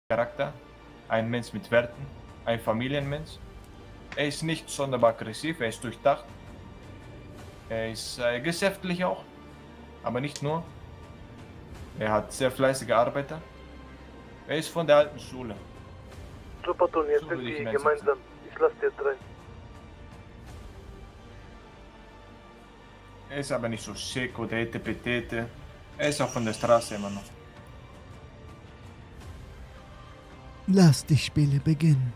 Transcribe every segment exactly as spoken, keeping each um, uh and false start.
Charakter, ein Mensch mit Werten, ein Familienmensch. Er ist nicht sonderbar aggressiv, er ist durchdacht. Er ist äh, geschäftlich auch, aber nicht nur. Er hat sehr fleißige Arbeiter. Er ist von der alten Schule. So, Patron, jetzt So sind würde ich wir ihn gemeinsam. Ich lasse dir jetzt rein. Er ist aber nicht so schick oder etepetete. Er ist auch von der Straße immer noch. Lass die Spiele beginnen.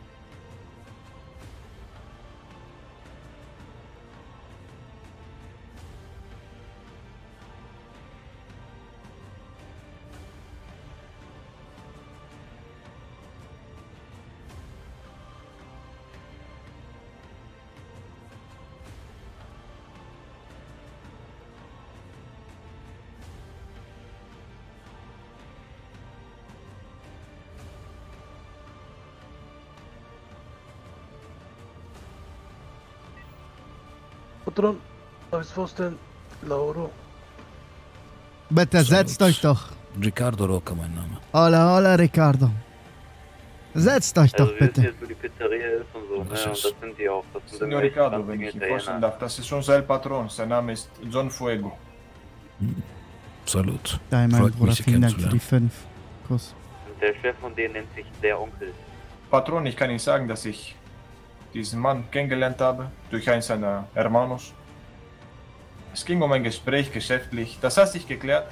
Patron, darf ich es vorstellen? Lauro. Bitte setzt Salut. euch doch. Ricardo Rocca, mein Name. Hola, hola, Ricardo. Setzt euch Also doch wir wissen bitte. jetzt, wo die Pizzeria ist und so, Was ne? Und ist? das sind die auch. Das sind Signor irgendwelche Ricardo, wenn ranzigen ich ihn vorstellen Italiener. darf, das ist unser El Patron. Sein Name ist John Fuego. Salut. Dein mein Freut Bruder, mich, Sie vielen Dank für die kennenzulernen. fünf. Kuss. Und der Chef von denen nennt sich der Onkel. Patron, ich kann Ihnen sagen, dass ich diesen Mann kennengelernt habe durch einen seiner Hermanos. Es ging um ein Gespräch geschäftlich, das hat sich geklärt.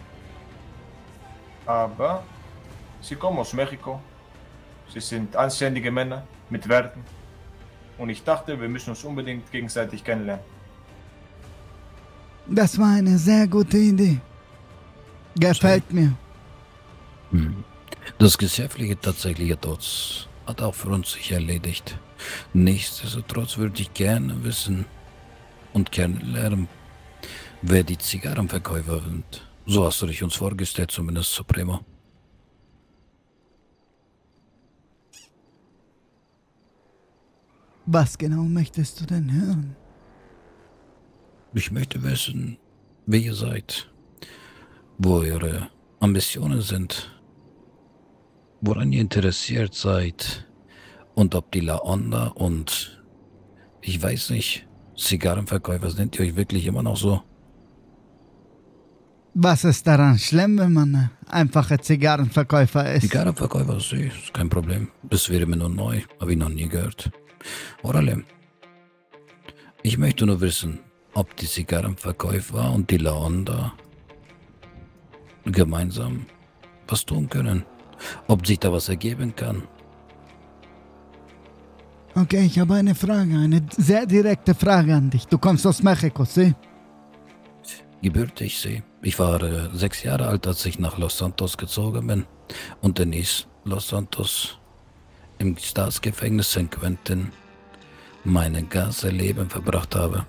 Aber sie kommen aus Mexiko. Sie sind anständige Männer mit Werten. Und ich dachte, wir müssen uns unbedingt gegenseitig kennenlernen. Das war eine sehr gute Idee. Gefällt mir. Hm. Das Geschäftliche tatsächlich dort hat auch für uns sich erledigt. Nichtsdestotrotz würde ich gerne wissen und kennenlernen, wer die Zigarrenverkäufer sind. So hast du dich uns vorgestellt, zumindest Supremo. Was genau möchtest du denn hören? Ich möchte wissen, wer ihr seid, wo eure Ambitionen sind, woran ihr interessiert seid und ob die La Onda und, ich weiß nicht, Zigarrenverkäufer, sind die euch wirklich immer noch so? Was ist daran schlimm, wenn man ein einfacher Zigarrenverkäufer ist? Zigarrenverkäufer, see, ist kein Problem. Das wäre mir nur neu, habe ich noch nie gehört. Orale, ich möchte nur wissen, ob die Zigarrenverkäufer und die La Onda gemeinsam was tun können. Ob sich da was ergeben kann. Okay, ich habe eine Frage, eine sehr direkte Frage an dich. Du kommst aus Mexiko, sie? Gebürtig, see. Ich war äh, sechs Jahre alt, als ich nach Los Santos gezogen bin und in East Los Santos im Staatsgefängnis San Quentin mein ganzes Leben verbracht habe.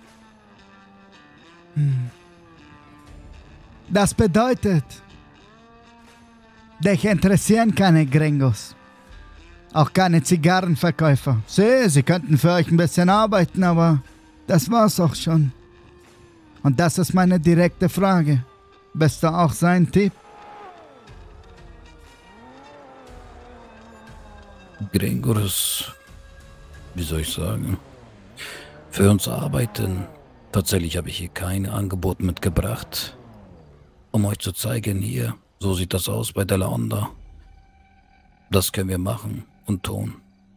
Hm. Das bedeutet, dich interessieren keine Gringos. Auch keine Zigarrenverkäufer. Sie, sie könnten für euch ein bisschen arbeiten, aber das war's auch schon. Und das ist meine direkte Frage. Bist du auch sein Typ? Gringos, wie soll ich sagen, für uns arbeiten. Tatsächlich habe ich hier kein Angebot mitgebracht, um euch zu zeigen, hier, so sieht das aus bei der La Onda. Das können wir machen und tun.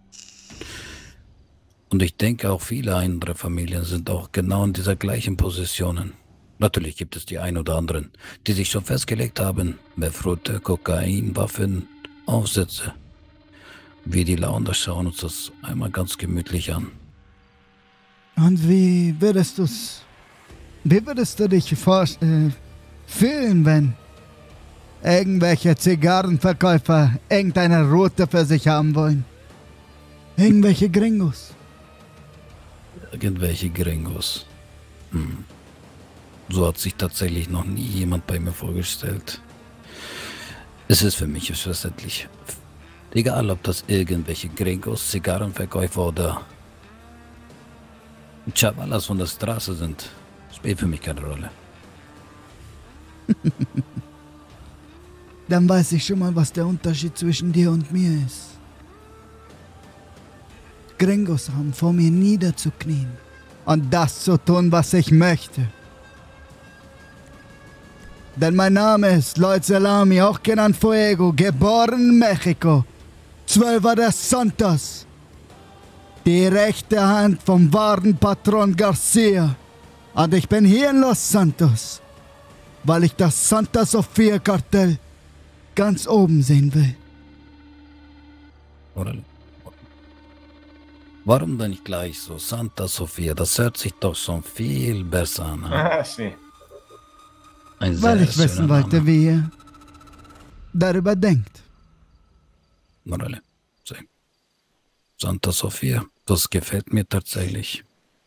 Und ich denke auch viele andere Familien sind auch genau in dieser gleichen Positionen. Natürlich gibt es die ein oder anderen, die sich schon festgelegt haben, mehr Früchte, Kokain, Waffen, Aufsätze. Wir die La Onda schauen uns das einmal ganz gemütlich an. Und wie würdest du's, wie würdest du dich vor, äh, fühlen, wenn irgendwelche Zigarrenverkäufer irgendeine Route für sich haben wollen? Irgendwelche Gringos. Irgendwelche Gringos. Hm. So hat sich tatsächlich noch nie jemand bei mir vorgestellt. Es ist für mich verständlich. Egal, ob das irgendwelche Gringos, Zigarrenverkäufer oder Chavalas von der Straße sind, spielt für mich keine Rolle. Dann weiß ich schon mal, was der Unterschied zwischen dir und mir ist. Gringos haben vor mir niederzuknien und das zu tun, was ich möchte. Denn mein Name ist Lloyd Salami, auch genannt Fuego, geboren in Mexiko. Zwölfer des Santos. Die rechte Hand vom wahren Patron Garcia. Und ich bin hier in Los Santos, weil ich das Santa Sofia Kartell ganz oben sehen will. Orale. Warum denn nicht gleich so Santa Sofia? Das hört sich doch schon viel besser an. Ah, sie. Ein Weil sehr ich wissen schöner wollte, Name. wie ihr darüber denkt. Orale. So. Santa Sofia, das gefällt mir tatsächlich.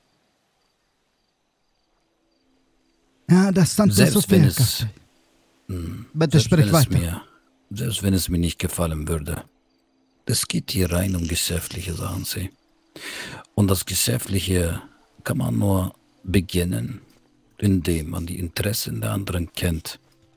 Ja, das Santa Selbst Sofia wenn es, Kartell. hm, Bitte selbst sprich wenn es weiter. mir, selbst wenn es mir nicht gefallen würde. Es geht hier rein um geschäftliche Sachen, Sie. Und das Geschäftliche kann man nur beginnen, indem man die Interessen der anderen kennt.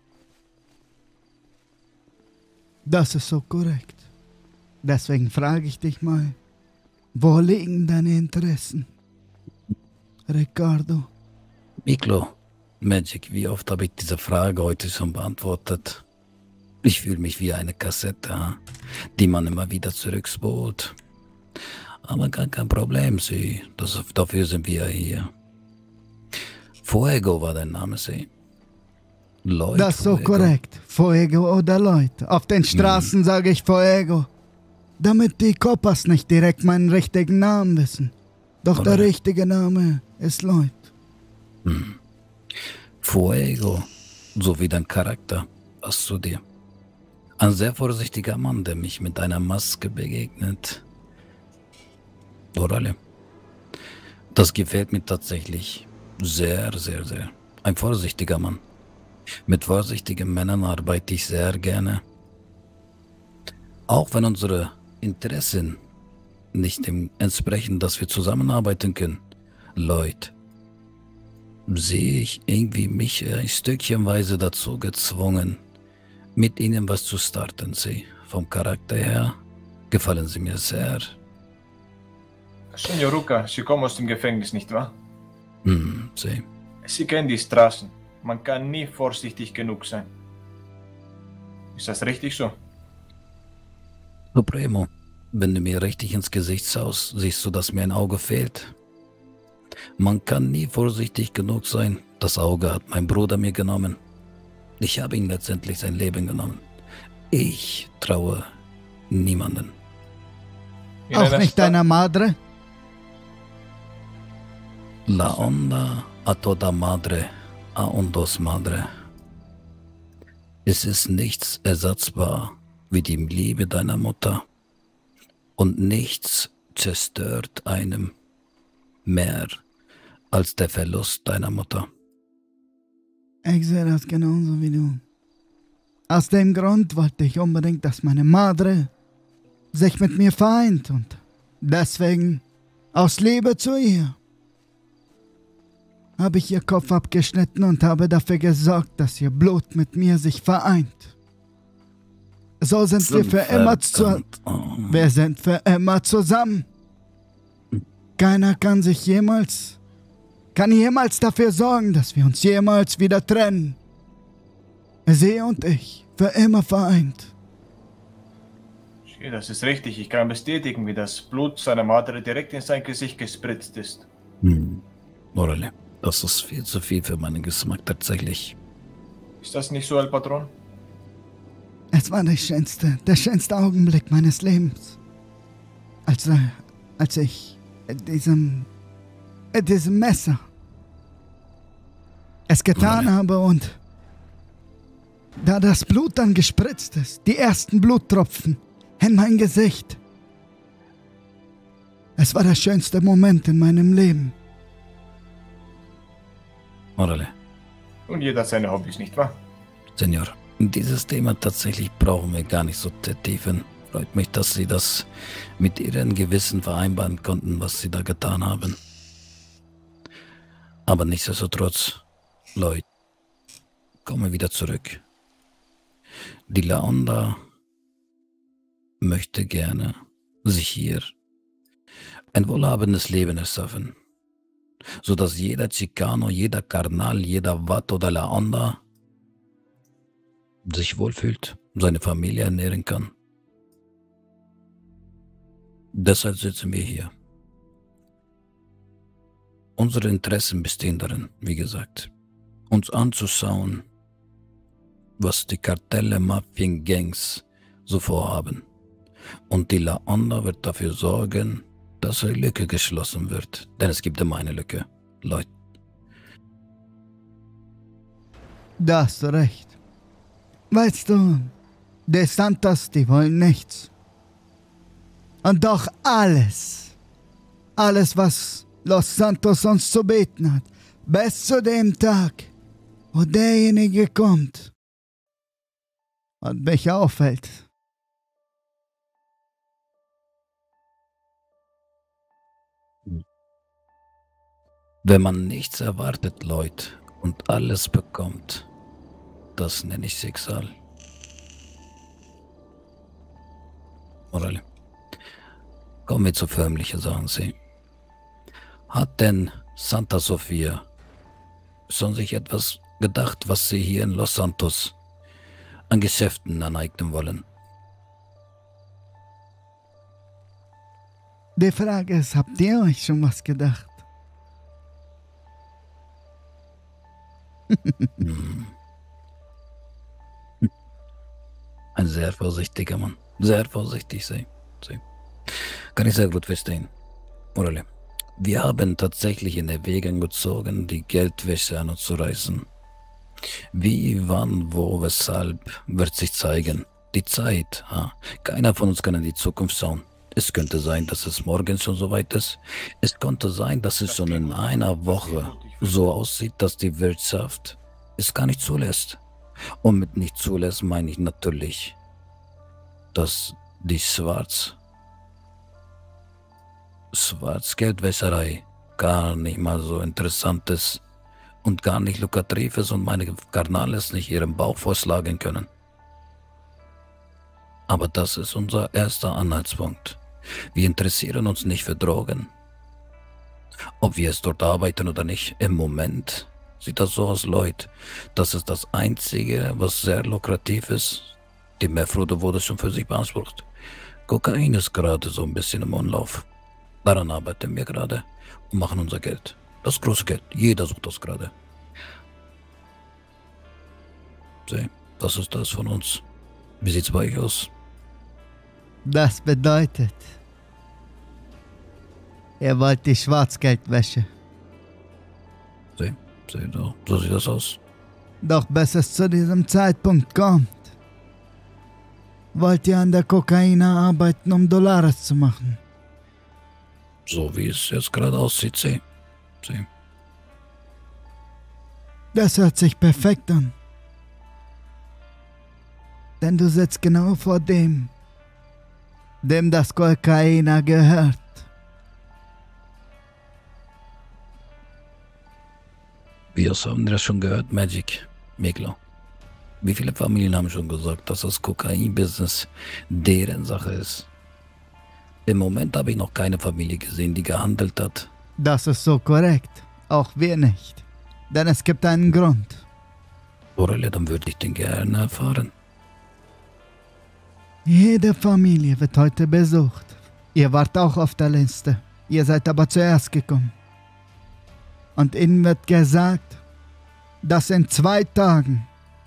Das ist so korrekt. Deswegen frage ich dich mal, wo liegen deine Interessen? Ricardo, Miklo, Magic, wie oft habe ich diese Frage heute schon beantwortet? Ich fühle mich wie eine Kassette, die man immer wieder zurückspult. Aber gar kein Problem, Sie. Das, dafür sind wir hier. Fuego war dein Name, Sie. Lloyd das ist so Fuego. korrekt. Fuego oder Lloyd. Auf den Straßen sage ich Fuego. Damit die Copas nicht direkt meinen richtigen Namen wissen. Doch der Oder? richtige Name ist Lloyd. Hm. Fuego, so wie dein Charakter, passt zu dir. Ein sehr vorsichtiger Mann, der mich mit einer Maske begegnet. Orale. Das gefällt mir tatsächlich sehr, sehr, sehr. Ein vorsichtiger Mann. Mit vorsichtigen Männern arbeite ich sehr gerne. Auch wenn unsere Interessen nicht dem entsprechen, dass wir zusammenarbeiten können. Lloyd, sehe ich irgendwie mich ein Stückchenweise dazu gezwungen, mit ihnen was zu starten. Sie, vom Charakter her, gefallen sie mir sehr. Senor Ruka, Sie kommen aus dem Gefängnis, nicht wahr? Hm, sie. Sie kennen die Straßen. Man kann nie vorsichtig genug sein. Ist das richtig so? Supremo, wenn du mir richtig ins Gesicht schaust, siehst du, dass mir ein Auge fehlt. Man kann nie vorsichtig genug sein. Das Auge hat mein Bruder mir genommen. Ich habe ihm letztendlich sein Leben genommen. Ich traue niemanden. In Auch einer nicht Stadt- deiner Madre? La onda a toda madre, a undos madre. Es ist nichts ersatzbar wie die Liebe deiner Mutter. Und nichts zerstört einem mehr als der Verlust deiner Mutter. Ich sehe das genauso wie du. Aus dem Grund wollte ich unbedingt, dass meine Madre sich mit mir vereint und deswegen, aus Liebe zu ihr, habe ich ihr Kopf abgeschnitten und habe dafür gesorgt, dass ihr Blut mit mir sich vereint. So sind wir für immer zu, Verdammt, oh. wir sind für immer zusammen. Keiner kann sich jemals, kann jemals dafür sorgen, dass wir uns jemals wieder trennen. Sie und ich, für immer vereint. Das ist richtig. Ich kann bestätigen, wie das Blut seiner Madre direkt in sein Gesicht gespritzt ist. Hm. Orale, das ist viel zu viel für meinen Geschmack tatsächlich. Ist das nicht so, El Patron? Es war der schönste, der schönste Augenblick meines Lebens. Als, äh, als ich äh, diesem, äh, diesem Messer es getan habe und da das Blut dann gespritzt ist, die ersten Bluttropfen in mein Gesicht. Es war der schönste Moment in meinem Leben. Orale, Und jeder hat seine Hobbys, nicht wahr? Senor, dieses Thema tatsächlich brauchen wir gar nicht so vertiefen. Freut mich, dass Sie das mit Ihrem Gewissen vereinbaren konnten, was Sie da getan haben. Aber nichtsdestotrotz, Leute, komme wieder zurück. Die Laonda möchte gerne sich hier ein wohlhabendes Leben erschaffen, sodass jeder Chicano, jeder Karnal, jeder Wat oder Laonda sich wohlfühlt, seine Familie ernähren kann. Deshalb sitzen wir hier. Unsere Interessen bestehen darin, wie gesagt, uns anzuschauen, was die Kartelle, Mafien, Gangs so vorhaben. Und die Laonda wird dafür sorgen, dass eine Lücke geschlossen wird. Denn es gibt immer eine Lücke, Leute. Da hast du recht. Weißt du, die Santos, die wollen nichts. Und doch alles, alles, was Los Santos uns zu beten hat, bis zu dem Tag, wo derjenige kommt und mich auffällt. Wenn man nichts erwartet, Leute, und alles bekommt, das nenne ich Schicksal. Morale. Kommen wir zu förmlichen Sachen, Sie. Hat denn Santa Sofia schon sich etwas gedacht, was Sie hier in Los Santos an Geschäften aneignen wollen? Die Frage ist, habt ihr euch schon was gedacht? hm. Ein sehr vorsichtiger Mann. Sehr vorsichtig, Sie. Sie. Kann ich sehr gut verstehen. Morale. Wir haben tatsächlich in Erwägung gezogen, die Geldwäsche an uns zu reißen. Wie, wann, wo, weshalb, wird sich zeigen. Die Zeit, ha? Keiner von uns kann in die Zukunft schauen. Es könnte sein, dass es morgen schon soweit ist. Es könnte sein, dass es schon in einer Woche so aussieht, dass die Wirtschaft es gar nicht zulässt. Und mit nicht zulässt meine ich natürlich, dass die Schwarz Schwarzgeldwäscherei gar nicht mal so interessant ist und gar nicht lukrativ ist und meine Karnales nicht ihren Bauch vorschlagen können. Aber das ist unser erster Anhaltspunkt. Wir interessieren uns nicht für Drogen. Ob wir es dort arbeiten oder nicht, im Moment sieht das so aus, Leute. Das ist das Einzige, was sehr lukrativ ist. Die Methode wurde schon für sich beansprucht. Kokain ist gerade so ein bisschen im Umlauf. Daran arbeiten wir gerade und machen unser Geld. Das große Geld. Jeder sucht das gerade. Sieh, das ist das von uns. Wie sieht's bei euch aus? Das bedeutet, ihr wollt die Schwarzgeldwäsche. Sieh, sieh, so, so sieht das aus. Doch bis es zu diesem Zeitpunkt kommt, wollt ihr an der Kokaina arbeiten, um Dollars zu machen. So wie es jetzt gerade aussieht, sieh, sieh. Das hört sich perfekt an. Denn du sitzt genau vor dem, dem das Kokaina gehört. Wir haben das schon gehört, Magic, Miklo. Wie viele Familien haben schon gesagt, dass das Kokain-Business deren Sache ist? Im Moment habe ich noch keine Familie gesehen, die gehandelt hat. Das ist so korrekt. Auch wir nicht. Denn es gibt einen Grund. Aurelia, dann würde ich den gerne erfahren. Jede Familie wird heute besucht. Ihr wart auch auf der Liste. Ihr seid aber zuerst gekommen. Und ihnen wird gesagt, dass in zwei Tagen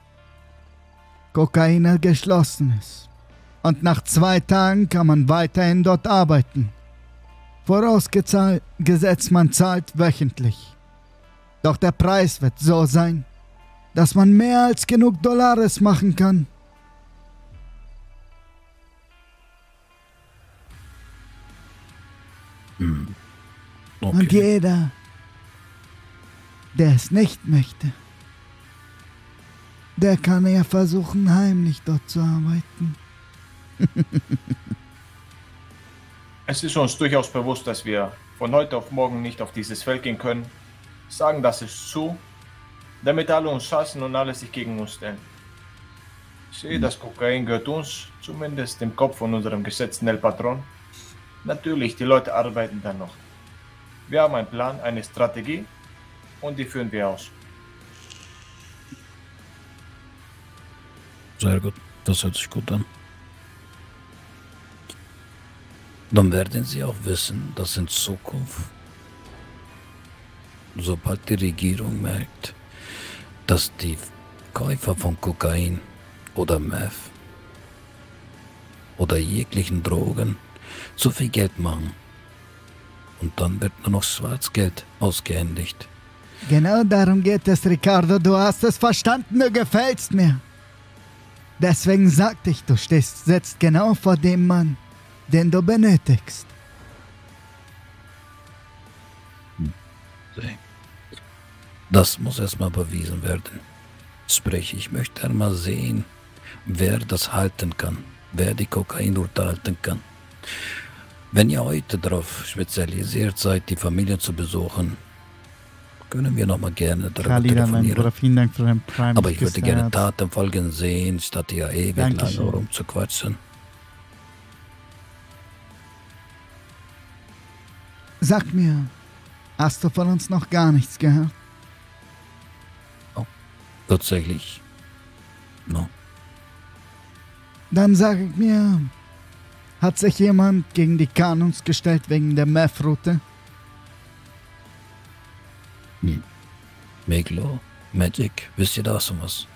Kokaina geschlossen ist. Und nach zwei Tagen kann man weiterhin dort arbeiten. Vorausgesetzt, man zahlt wöchentlich. Doch der Preis wird so sein, dass man mehr als genug Dollars machen kann. Hm. Okay. Und jeder, der es nicht möchte, der kann ja versuchen, heimlich dort zu arbeiten. Es ist uns durchaus bewusst, dass wir von heute auf morgen nicht auf dieses Feld gehen können. Sagen das ist zu, damit alle uns hassen und alle sich gegen uns stellen. Sieh, das Kokain gehört uns, zumindest im Kopf von unserem geschätzten El Patron. Natürlich, die Leute arbeiten dann noch. Wir haben einen Plan, eine Strategie und die führen wir aus. Sehr gut, das hört sich gut an. Dann werden Sie auch wissen, dass in Zukunft, sobald die Regierung merkt, dass die Käufer von Kokain oder Meth oder jeglichen Drogen zu viel Geld machen. Und dann wird nur noch Schwarzgeld ausgehändigt. Genau darum geht es, Ricardo. Du hast es verstanden, du gefällst mir. Deswegen sagte ich, du stehst jetzt genau vor dem Mann, den du benötigst. Das muss erstmal bewiesen werden. Sprich, ich möchte einmal sehen, wer das halten kann, wer die Kokainroute halten kann. Wenn ihr heute darauf spezialisiert seid, die Familie zu besuchen, können wir nochmal gerne darüber Khalida, mein telefonieren. Bruder, vielen Dank für dein Prime. Aber ich würde Küsse, gerne Herz. Taten folgen sehen, statt hier ewig lange Dankeschön. rumzuquatschen. Sag mir, hast du von uns noch gar nichts gehört? Tatsächlich. No. Dann sage ich mir, hat sich jemand gegen die Kanons gestellt wegen der Meth-Route? Hm. Meglo, Magic, wisst ihr da schon was?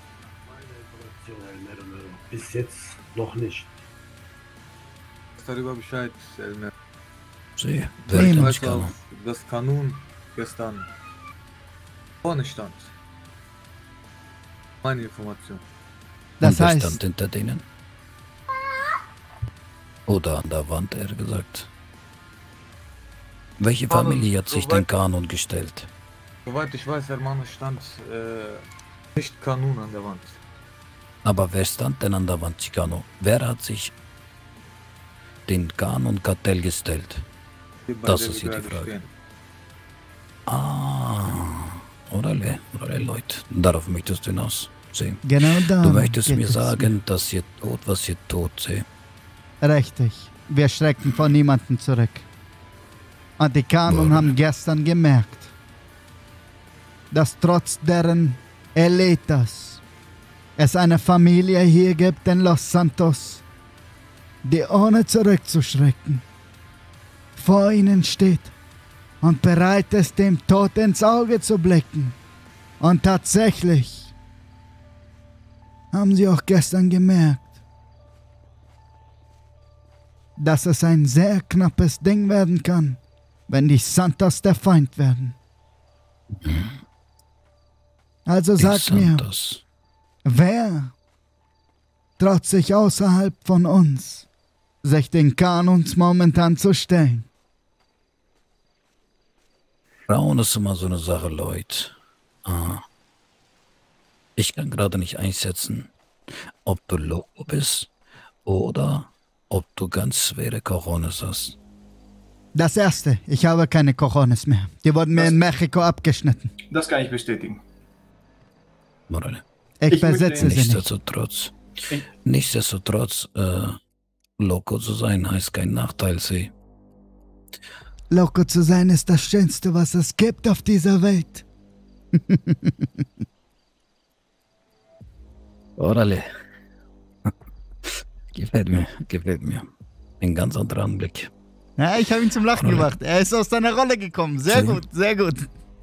Bis jetzt noch nicht. Darüber Bescheid, Elmer. Sie, wer Nee, Ich kann weiß ich kann. auch, dass Kanun gestern vorne stand. Meine Information. Das Und wer heißt, stand hinter denen? Oder an der Wand, eher gesagt. Welche Kanon, Familie hat sich soweit- den Kanon gestellt? Soweit ich weiß, Hermann, stand äh, nicht Kanun an der Wand. Aber wer stand denn an der Wand, Chicano? Wer hat sich den Kanon-Kartell gestellt? Die bei Das der ist wir hier die gerade Frage. stehen. Ah, orale, orale Leute. Darauf möchtest du hinaus sehen. genau da. Du möchtest geht mir es. sagen, dass ihr tut, was ihr tut, seh. Richtig. Wir schrecken vor niemanden zurück. Und die Kanon Warum? haben gestern gemerkt, dass trotz deren Elitas es eine Familie hier gibt in Los Santos, die ohne zurückzuschrecken vor ihnen steht und bereit ist, dem Tod ins Auge zu blicken. Und tatsächlich haben sie auch gestern gemerkt, dass es ein sehr knappes Ding werden kann, wenn die Santos der Feind werden. Also sag Die mir, Santos. wer traut sich außerhalb von uns, sich den Kanons momentan zu stellen? Frauen ist immer so eine Sache, Leute. Ah. Ich kann gerade nicht einschätzen, ob du Loco bist oder ob du ganz schwere Cojones hast. Das erste, ich habe keine Cojones mehr. Die wurden mir Das- in Mexiko abgeschnitten. Das kann ich bestätigen. Morale. Ich, Ich möchte besitze sie nicht. Nichtsdestotrotz, Ich- nichtsdestotrotz, äh, Loco zu sein heißt kein Nachteil, sie. Loco zu sein ist das Schönste, was es gibt auf dieser Welt. Orale. Gefällt mir, gefällt mir. Ein ganz anderer Anblick. Ja, ich habe ihn zum Lachen Rolle. gemacht. Er ist aus seiner Rolle gekommen. Sehr Sie- gut, sehr gut.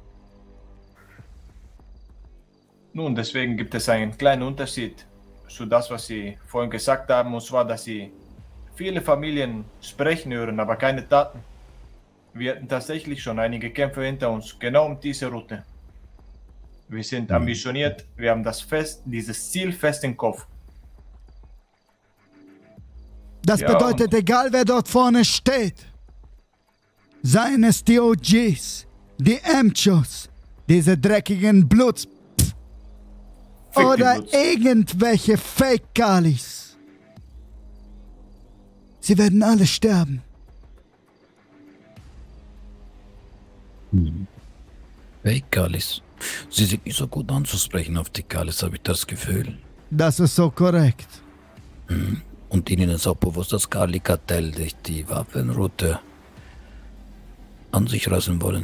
Nun, deswegen gibt es einen kleinen Unterschied zu das, was Sie vorhin gesagt haben, und zwar, dass Sie viele Familien sprechen hören, aber keine Taten. Wir hatten tatsächlich schon einige Kämpfe hinter uns, genau um diese Route. Wir sind ambitioniert, wir haben das fest, dieses Ziel fest im Kopf. Das Ja, bedeutet, egal wer dort vorne steht, seien es die O Gs, die Emchos, diese dreckigen Bluts Fick die oder Bluts. irgendwelche Fake-Galis. Sie werden alle sterben. Hey, Kalis. Sie sind nicht so gut anzusprechen auf die Kalis, habe ich das Gefühl. Das ist so korrekt. Und Ihnen ist auch bewusst, dass Kali-Kartell sich die Waffenroute an sich reißen wollen.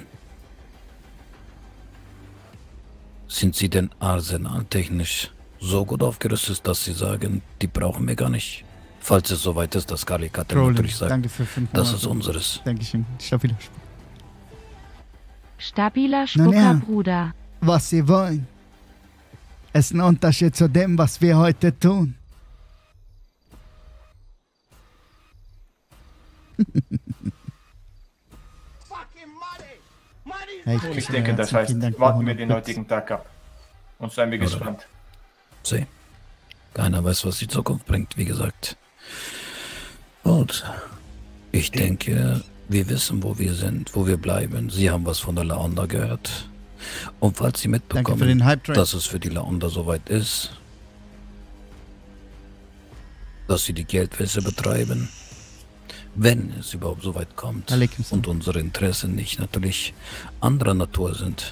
Sind Sie denn arsenaltechnisch so gut aufgerüstet, dass Sie sagen, die brauchen wir gar nicht? Falls es soweit ist, dass Kali-Kartell Roland, natürlich sagt, danke für fünf das Monate. ist unseres. Dankeschön. Stabiler Spruch. Stabiler Nun Spucker, ja. Bruder. Was Sie wollen. Ist ein Unterschied zu dem, was wir heute tun. Hey, Ich denke, das heißt, warten wir den heutigen Tag ab. Und seien wir gespannt. See. Keiner weiß, was die Zukunft bringt, wie gesagt. Gut. Ich denke, wir wissen, wo wir sind, wo wir bleiben. Sie haben was von der Laonda gehört. Und falls Sie Danke für mitbekommen, den Hype-Train. dass es für die Laonda soweit ist, dass sie die Geldwäsche betreiben, wenn es überhaupt so weit kommt Alaikum salam. und unsere Interessen nicht natürlich anderer Natur sind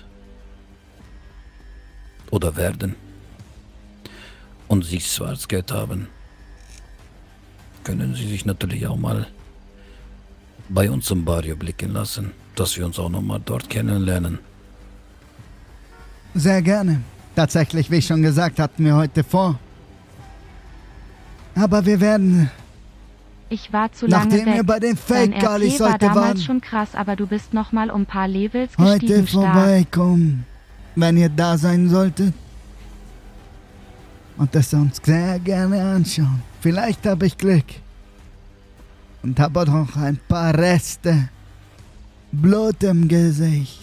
oder werden und sie Schwarzgeld haben, können sie sich natürlich auch mal bei uns im Barrio blicken lassen, dass wir uns auch nochmal dort kennenlernen. Sehr gerne. Tatsächlich, wie schon gesagt, hatten wir heute vor. Aber wir werden, Ich war zu lange nachdem wir weg. bei den Dein Fake-Galis R P war heute damals waren, schon krass, aber du bist noch mal um ein paar Levels heute gestiegen stark. vorbeikommen, wenn ihr da sein solltet. Und das uns sehr gerne anschauen. Vielleicht habe ich Glück. Und habe auch noch ein paar Reste Blut im Gesicht.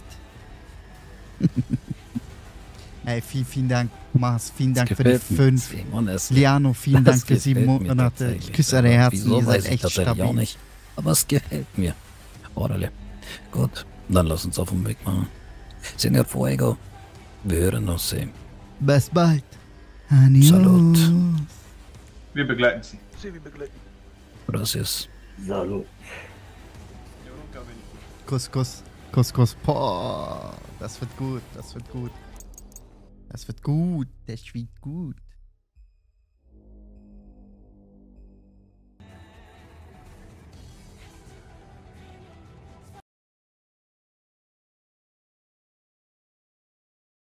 Ey, vielen, vielen Dank, Mars. Vielen Dank für die fünf. Simon, es Liano, vielen Das Dank für sieben gefällt mir Monate. tatsächlich. Ich küsse eure Aber Herzen, Wieso ihr weiß seid ich echt tatsächlich auch stabil. nicht. Aber es gefällt mir. Orale. Gut, dann lass uns auf den Weg machen. Señor Fuego, wir hören uns sehen. Bis bald. Adios. Salut. Wir begleiten Sie. Sie, wir begleiten. Gracias. Salut. Kuss, Kuss. Kuss, Kuss. Boah, das wird gut, das wird gut. Das wird gut, das wird gut.